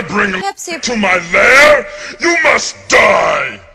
bring Pepsi to my lair, you must die!